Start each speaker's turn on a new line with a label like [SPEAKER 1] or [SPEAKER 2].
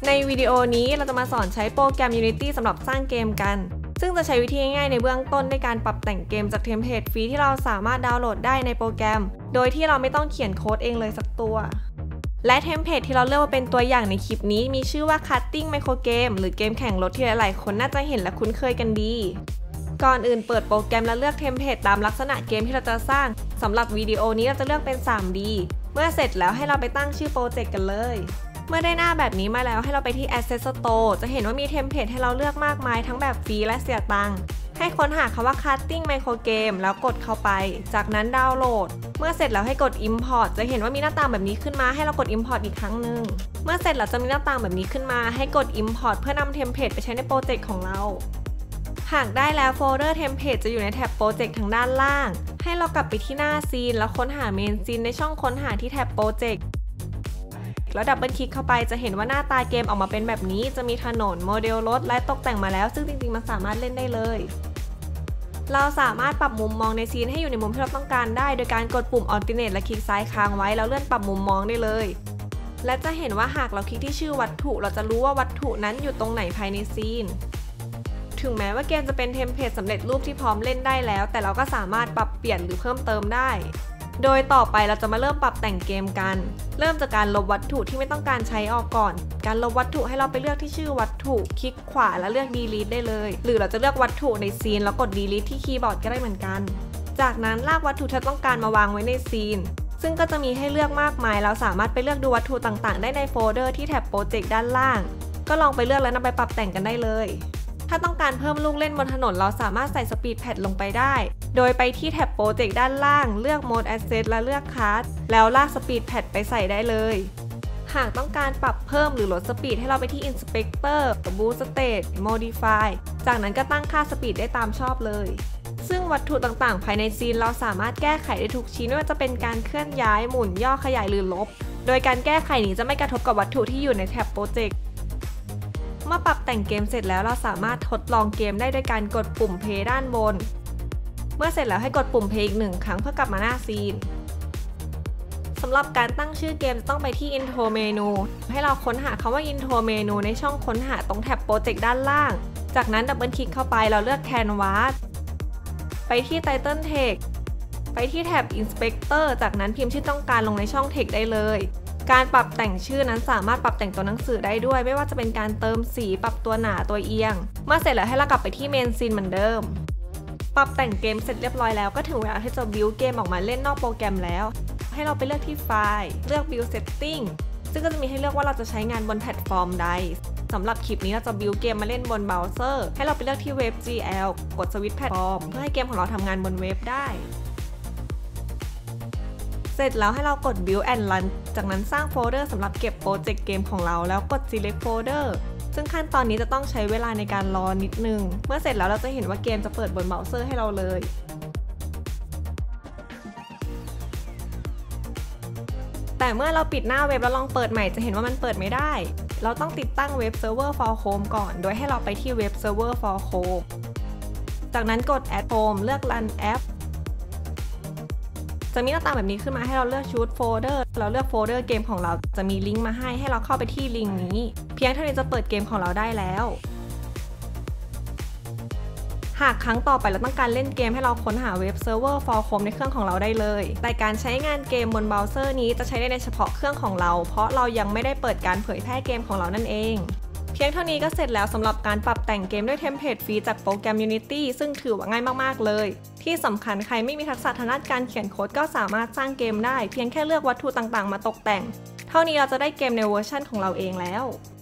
[SPEAKER 1] ในวิดีโอนี้เราจะมาสอนใช้โปรแกรม Unity สำหรับสร้างเกมกันซึ่งจะใช้วิธีง่ายๆในเบื้องต้นในการปรับแต่งเกมจากเทมเพลตฟรีที่เราสามารถดาวน์โหลดได้ในโปรแกรมโดยที่เราไม่ต้องเขียนโค้ดเองเลยสักตัวและเทมเพลตที่เราเลือกมาเป็นตัวอย่างในคลิปนี้มีชื่อว่า Cutting Micro Game หรือเกมแข่งรถที่หลายๆคนน่าจะเห็นและคุ้นเคยกันดีก่อนอื่นเปิดโปรแกรมแล้วเลือกเทมเพลตตามลักษณะเกมที่เราจะสร้างสำหรับวิดีโอนี้เราจะเลือกเป็น 3D เมื่อเสร็จแล้วให้เราไปตั้งชื่อโปรเจกต์กันเลยเมื่อได้หน้าแบบนี้มาแล้วให้เราไปที่ Asset Store จะเห็นว่ามีเทมเพลตให้เราเลือกมากมายทั้งแบบฟรีและเสียตังค์ให้ค้นหาคำว่า Cutting Micro Game แล้วกดเข้าไปจากนั้นดาวน์โหลดเมื่อเสร็จแล้วให้กด Import จะเห็นว่ามีหน้าต่างแบบนี้ขึ้นมาให้เรากด Import อีกครั้งหนึ่งเมื่อเสร็จแล้วจะมีหน้าต่างแบบนี้ขึ้นมาให้กด Import เพื่อนำเทมเพลตไปใช้ในโปรเจกต์ของเราหากได้แล้วโฟลเดอร์เทมเพลตจะอยู่ในแท็บโปรเจกต์ทางด้านล่างให้เรากลับไปที่หน้าซีนแล้วค้นหาเมนซีนในช่องค้นหาที่แท็บโปรเจกต์แล้วดับเบิลคลิกเข้าไปจะเห็นว่าหน้าตาเกมออกมาเป็นแบบนี้จะมีถนนโมเดลรถและตกแต่งมาแล้วซึ่งจริงๆมันสามารถเล่นได้เลยเราสามารถปรับมุมมองในซีนให้อยู่ในมุมที่เราต้องการได้โดยการกดปุ่ม Alternate และคลิกซ้ายค้างไว้แล้วเลื่อนปรับมุมมองได้เลยและจะเห็นว่าหากเราคลิกที่ชื่อวัตถุเราจะรู้ว่าวัตถุนั้นอยู่ตรงไหนภายในซีนถึงแม้ว่าเกมจะเป็นเทมเพลตสำเร็จรูปที่พร้อมเล่นได้แล้วแต่เราก็สามารถปรับเปลี่ยนหรือเพิ่มเติมได้โดยต่อไปเราจะมาเริ่มปรับแต่งเกมกันเริ่มจากการลบวัตถุที่ไม่ต้องการใช้ออกก่อนการลบวัตถุให้เราไปเลือกที่ชื่อวัตถุคลิกขวาแล้วเลือก Delete ได้เลยหรือเราจะเลือกวัตถุในซีนแล้วกด Delete ที่คีย์บอร์ดก็ได้เหมือนกันจากนั้นลากวัตถุที่ต้องการมาวางไว้ในซีนซึ่งก็จะมีให้เลือกมากมายเราสามารถไปเลือกดูวัตถุต่างๆได้ในโฟลเดอร์ที่แท็บโปรเจกต์ด้านล่างก็ลองไปเลือกแล้วนำไปปรับแต่งกันได้เลยถ้าต้องการเพิ่มลูกเล่นบนถนนเราสามารถใส่สปีดแพดลงไปได้โดยไปที่แท็บโปรเจกต์ด้านล่างเลือก Mode Asset และเลือก Card แล้วลากสปีดแพดไปใส่ได้เลยหากต้องการปรับเพิ่มหรือลดสปีดให้เราไปที่ Inspector Boost State Modify จากนั้นก็ตั้งค่าสปีดได้ตามชอบเลยซึ่งวัตถุต่างๆภายในซีนเราสามารถแก้ไขได้ทุกชิ้นไม่ว่าจะเป็นการเคลื่อนย้ายหมุนย่อขยายหรือลบโดยการแก้ไขนี้จะไม่กระทบกับวัตถุที่อยู่ในแท็บโปรเจกต์เมื่อปรับแต่งเกมเสร็จแล้วเราสามารถทดลองเกมได้ด้วยการกดปุ่ม Play ด้านบนเมื่อเสร็จแล้วให้กดปุ่ม Play อีก1ครั้งเพื่อกลับมาหน้าซีนสำหรับการตั้งชื่อเกมจะต้องไปที่ Intro Menu ให้เราค้นหาคำว่า Intro Menu ในช่องค้นหาตรงแท็บโปรเจกต์ด้านล่างจากนั้นดับเบิลคลิกเข้าไปเราเลือก Canvas ไปที่ Title Text ไปที่แท็บ Inspector จากนั้นพิมพ์ชื่อต้องการลงในช่อง Text ได้เลยการปรับแต่งชื่อนั้นสามารถปรับแต่งตัวหนังสือได้ด้วยไม่ว่าจะเป็นการเติมสีปรับตัวหนาตัวเอียงเมื่อเสร็จแล้วให้เรากลับไปที่เมนซีนเหมือนเดิมปรับแต่งเกมเสร็จเรียบร้อยแล้วก็ถึงเวลาที่จะบิวเกมออกมาเล่นนอกโปรแกรมแล้วให้เราไปเลือกที่ไฟล์เลือก Build Setting ซึ่งก็จะมีให้เลือกว่าเราจะใช้งานบนแพลตฟอร์มใดสำหรับคลิปนี้เราจะบิวเกมมาเล่นบนเบราว์เซอร์ให้เราไปเลือกที่ WebGL กดสวิตช์แพลตฟอร์มเพื่อให้เกมของเราทำงานบนเว็บได้เสร็จแล้วให้เรากด Build and Run จากนั้นสร้างโฟลเดอร์สำหรับเก็บโปรเจกต์เกมของเราแล้วกด Select Folder ซึ่งขั้นตอนนี้จะต้องใช้เวลาในการรอนิดนึงเมื่อเสร็จแล้วเราจะเห็นว่าเกมจะเปิดบนเบราว์เซอร์ให้เราเลยแต่เมื่อเราปิดหน้าเว็บแล้วลองเปิดใหม่จะเห็นว่ามันเปิดไม่ได้เราต้องติดตั้งเว็บเซิร์ฟเวอร์ for Chrome ก่อนโดยให้เราไปที่เว็บเซิร์ฟเวอร์ for Chrome จากนั้นกด Add Chrome เลือก Run Appจะมีหน้าตาแบบนี้ขึ้นมาให้เราเลือก Choose Folder เราเลือกโฟลเดอร์เกมของเราจะมีลิงก์มาให้เราเข้าไปที่ลิงก์นี้เพียงเท่านี้จะเปิดเกมของเราได้แล้วหากครั้งต่อไปเราต้องการเล่นเกมให้เราค้นหาเว็บเซิร์ฟเวอร์ for Chrome ในเครื่องของเราได้เลยแต่การใช้งานเกมบนเบราว์เซอร์นี้จะใช้ได้ในเฉพาะเครื่องของเราเพราะเรายังไม่ได้เปิดการเผยแพร่เกมของเรานั่นเองเพียงเท่านี้ก็เสร็จแล้วสำหรับการปรับแต่งเกมด้วยเทมเพลตฟรีจากโปรแกรม Unity ซึ่งถือว่าง่ายมากๆเลยที่สำคัญใครไม่มีทักษะทางด้านการเขียนโค้ดก็สามารถสร้างเกมได้เพียงแค่เลือกวัตถุต่างๆมาตกแต่งเท่านี้เราจะได้เกมในเวอร์ชันของเราเองแล้ว